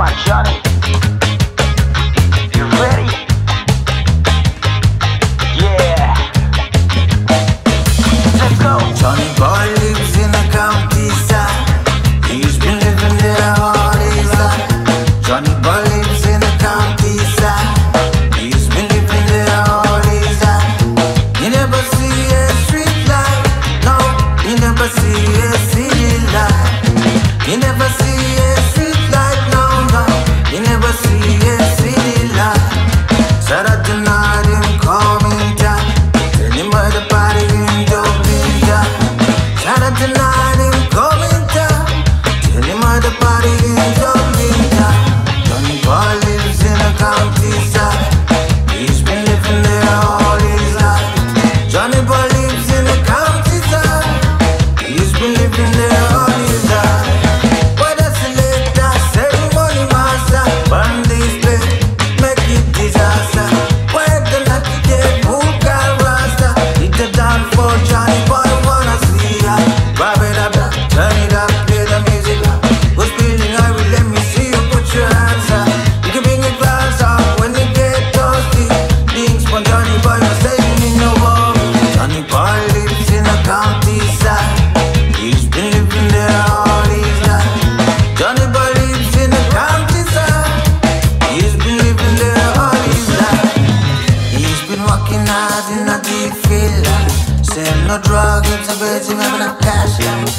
on, Johnny. You ready? Yeah. Let's go. Johnny boy lives in the countryside. He's been living there all his life. Johnny boy lives in the countryside. He's been living there all his life. You never see a street light. No, you never see a city light. You never see a street light. No, no, you never see a city light. Saturday night him coming down. Tell him where the party in Dublin down. Saturday night him coming down. Tell him where the party in Dublin down. Johnny boy lives in the countryside. He's been living there all his life. Johnny boy lives in the countryside. He's been living there all his life. What does the later ceremony master? Burn this place, make it disaster. Where the lucky dead who got rasta? Hit the down for Johnny boy, wanna see ya. Grab it up, turn it up, play the music up. Who's feeling hungry? Let me see you put your hands up. You can bring your glass up when you get thirsty. Being spun Johnny boy, you're staying in your home. Johnny boy lives in a countryside. He's been living there all his life. Johnny boy lives in the countryside. He's been living there all his life. He's been working hard in a deep field. Sell no drug, it's a basic, having a cash.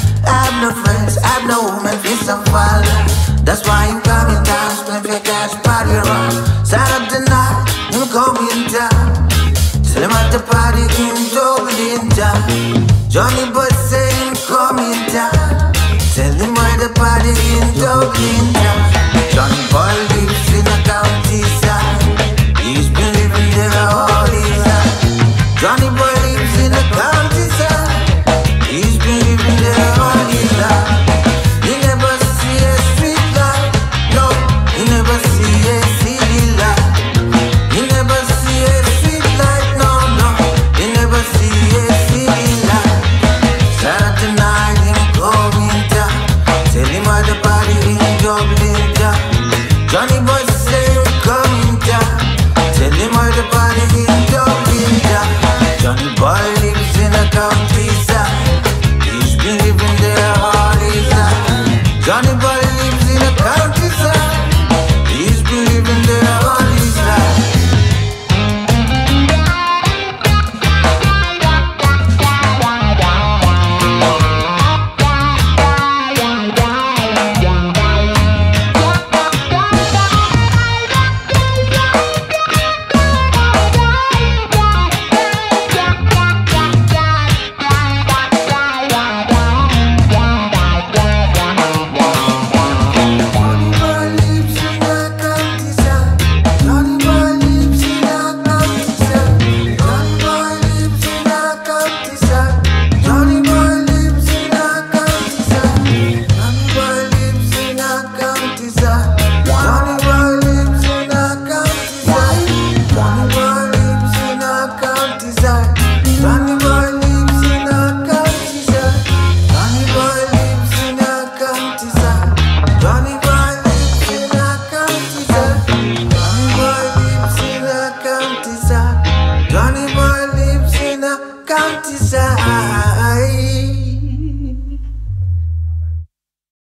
I have no friends, I have no woman, feast and fall. That's why I'm coming down, spend your cash, party around. Saturday night, I'm coming down. Tell him at the party in Dublin down. Johnny boy say I'm coming down. Tell him where the party in Dublin down. Johnny boy lives in the countryside. He's been living there all his life. Johnny boy lives in the countryside. He's been living there all his life. You never see a street light. No, you never see a city light. You never see a street light. No, no, you never see a city light. Saturday night him coming down. Tell him where the party in Dublin down. Johnny boy say him coming down. Tell him where the party in Dublin down. Johnny boy lives in a countryside. He's been living there all his life. Johnny boy lives in a countryside. He's been living there all his life. Johnny boy lives in a countryside.